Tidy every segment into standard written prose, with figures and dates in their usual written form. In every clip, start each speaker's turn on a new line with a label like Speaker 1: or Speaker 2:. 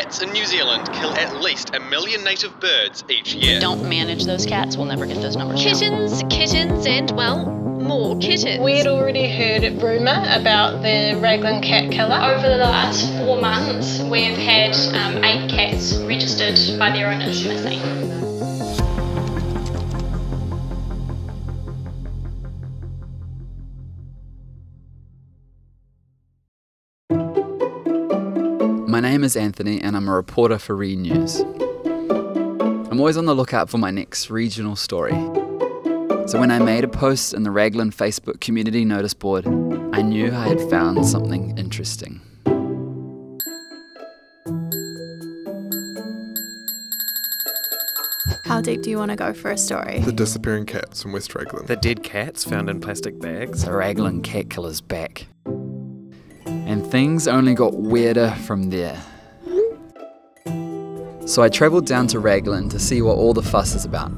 Speaker 1: Cats in New Zealand kill at least 1 million native birds each year.
Speaker 2: Don't manage those cats, we'll never get those numbers
Speaker 3: down. Kittens, and, well, more kittens.
Speaker 4: We had already heard a rumour about the Raglan Cat Killer.
Speaker 5: Over the last 4 months, we've had 8 cats registered by their owners missing.
Speaker 6: My name is Anthony and I'm a reporter for Re News. I'm always on the lookout for my next regional story. So when I made a post in the Raglan Facebook community notice board, I knew I had found something interesting.
Speaker 7: How deep do you want to go for a story?
Speaker 8: The disappearing cats in West Raglan.
Speaker 9: The dead cats found in plastic bags.
Speaker 6: The Raglan Cat Killer's back. And things only got weirder from there. So I travelled down to Raglan to see what all the fuss is about.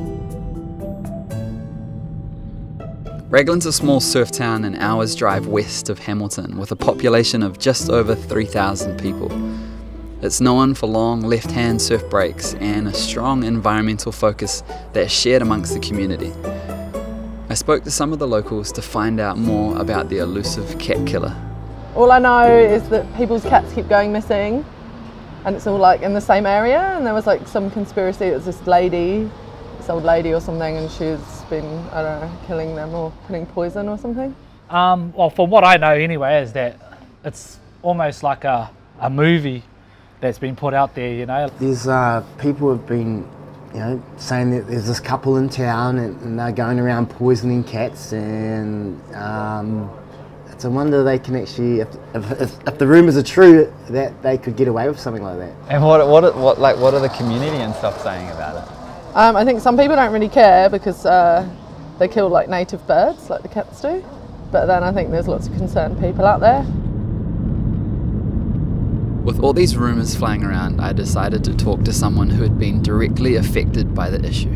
Speaker 6: Raglan's a small surf town an hour's drive west of Hamilton with a population of just over 3,000 people. It's known for long left-hand surf breaks and a strong environmental focus that's shared amongst the community. I spoke to some of the locals to find out more about the elusive cat killer.
Speaker 10: All I know is that people's cats keep going missing and it's all like in the same area, and there was like some conspiracy. It was this lady, this old lady or something, and she's been, I don't know, killing them or putting poison or something.
Speaker 11: Well, from what I know anyway is that it's almost like a movie that's been put out there, you know.
Speaker 12: There's people have been, you know, saying that there's this couple in town and they're going around poisoning cats, and it's a wonder they can actually, if the rumours are true, that they could get away with something like that.
Speaker 6: And what are the community and stuff saying about it?
Speaker 10: I think some people don't really care because they kill like native birds, like the cats do. But then I think there's lots of concerned people out there.
Speaker 6: With all these rumours flying around, I decided to talk to someone who had been directly affected by the issue.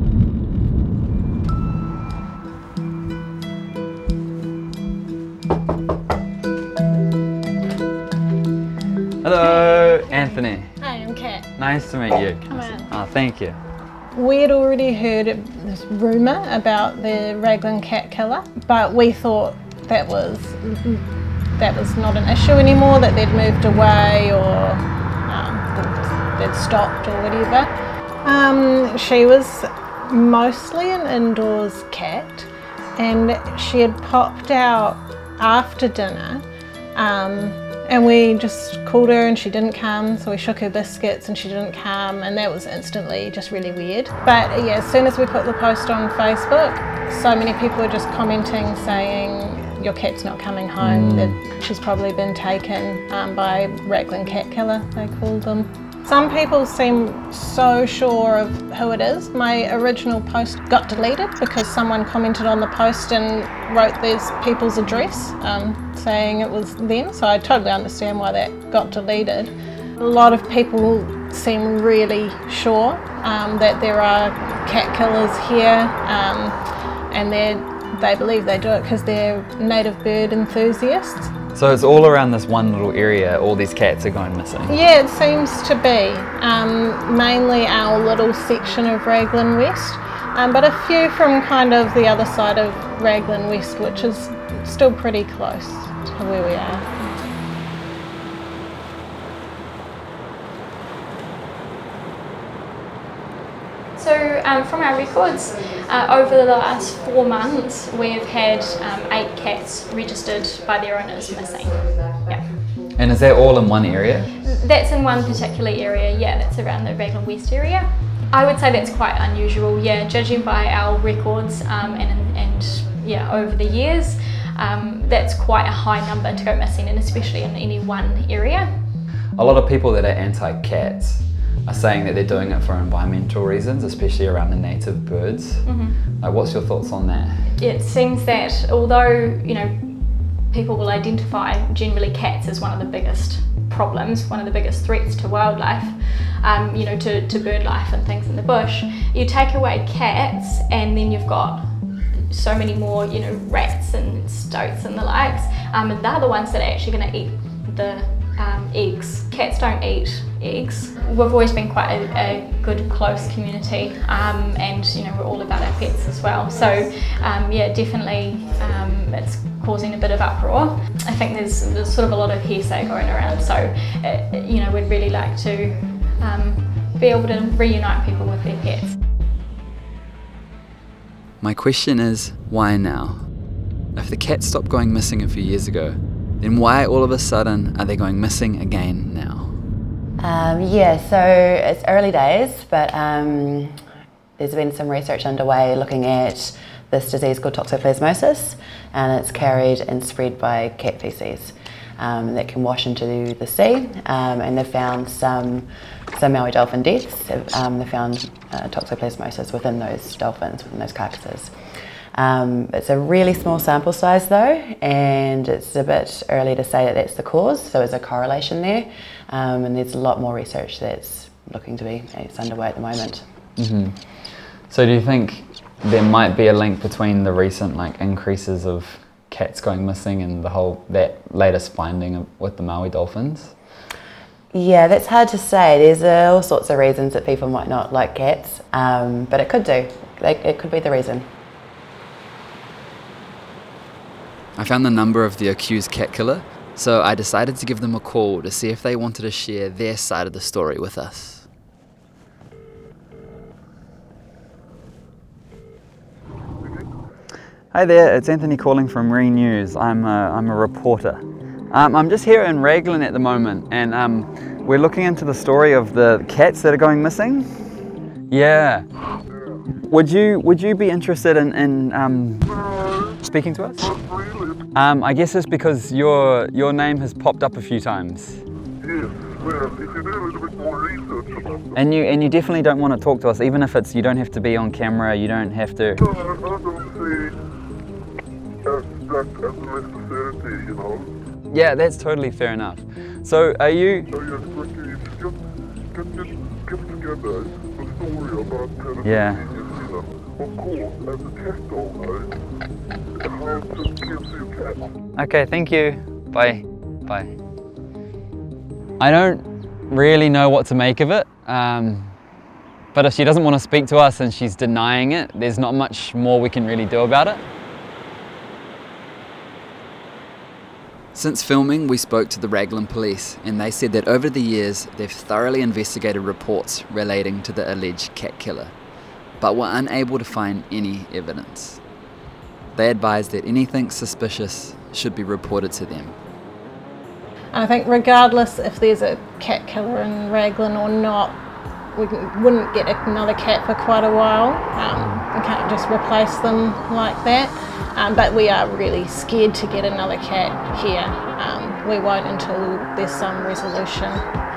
Speaker 6: Hello, Anthony.
Speaker 4: Hi, I'm Kat.
Speaker 6: Nice to meet you.
Speaker 4: Come on.
Speaker 6: Oh, thank you.
Speaker 4: We had already heard this rumour about the Raglan Cat Killer, but we thought that was not an issue anymore, that they'd moved away or they'd stopped or whatever. She was mostly an indoors cat, and she had popped out after dinner. And we just called her and she didn't come, so we shook her biscuits and she didn't come, and that was instantly just really weird. But yeah, as soon as we put the post on Facebook, so many people were just commenting saying, your cat's not coming home, that she's probably been taken by Raglan Cat Killer, they called them. Some people seem so sure of who it is. My original post got deleted because someone commented on the post and wrote these people's address saying it was them, so I totally understand why that got deleted. A lot of people seem really sure that there are cat killers here, and they believe they do it because they're native bird enthusiasts.
Speaker 6: So it's all around this one little area, all these cats are going missing?
Speaker 4: Yeah, it seems to be. Mainly our little section of Raglan West, but a few from kind of the other side of Raglan West, which is still pretty close to where we are.
Speaker 5: So from our records, over the last 4 months, we've had 8 cats registered by their owners missing. Yeah.
Speaker 6: And is that all in one area?
Speaker 5: That's in one particular area, yeah, that's around the Raglan West area. I would say that's quite unusual, yeah, judging by our records and yeah, over the years, that's quite a high number to go missing, and especially in any one area.
Speaker 6: A lot of people that are anti-cats are saying that they're doing it for environmental reasons, especially around the native birds. Like, what's your thoughts on that? It
Speaker 5: seems that although, you know, people will identify generally cats as one of the biggest problems, one of the biggest threats to wildlife, you know, to bird life and things in the bush, you take away cats and then you've got so many more, you know, rats and stoats and the likes, and they're the ones that are actually going to eat the eggs. Cats don't eat eggs. We've always been quite a good, close community, and we're all about our pets as well. So yeah, definitely it's causing a bit of uproar. I think there's sort of a lot of hearsay going around, so we'd really like to be able to reunite people with their pets.
Speaker 6: My question is, why now? If the cats stopped going missing a few years ago, then why all of a sudden are they going missing again now?
Speaker 13: Yeah, so it's early days, but there's been some research underway looking at this disease called toxoplasmosis, and it's carried and spread by cat feces that can wash into the sea, and they've found some Maui dolphin deaths. They found toxoplasmosis within those dolphins, within those carcasses. It's a really small sample size though, and it's a bit early to say that that's the cause, so there's a correlation there, and there's a lot more research that's it's underway at the moment.
Speaker 6: Mm-hmm. So do you think there might be a link between the recent increases of cats going missing and that latest finding with the Maui dolphins?
Speaker 13: Yeah, that's hard to say. There's all sorts of reasons that people might not like cats, but it could do. It could be the reason.
Speaker 6: I found the number of the accused cat killer, so I decided to give them a call to see if they wanted to share their side of the story with us. Hi there, it's Anthony calling from Re News. I'm a reporter. I'm just here in Raglan at the moment, and we're looking into the story of the cats that are going missing. Yeah. Would you be interested in speaking to us? I guess it's because your name has popped up a few times.
Speaker 14: Yes, well, if you do a little bit more research about it.
Speaker 6: And you definitely don't want to talk to us, even if you don't have to be on camera, you don't have to.
Speaker 14: No, I don't see that as a necessity,
Speaker 6: Yeah, that's totally fair enough. So are you...
Speaker 14: So yes, get together a story about pedophilia.
Speaker 6: Yeah.
Speaker 14: Of course, as a cat owner, how to kiss your cat.
Speaker 6: Okay, thank you. Bye. Bye. I don't really know what to make of it, but if she doesn't want to speak to us and she's denying it, there's not much more we can really do about it. Since filming, we spoke to the Raglan police, and they said that over the years they've thoroughly investigated reports relating to the alleged cat killer, but were unable to find any evidence. They advised that anything suspicious should be reported to them.
Speaker 4: I think regardless if there's a cat killer in Raglan or not, we wouldn't get another cat for quite a while. We can't just replace them like that. But we are really scared to get another cat here. We won't until there's some resolution.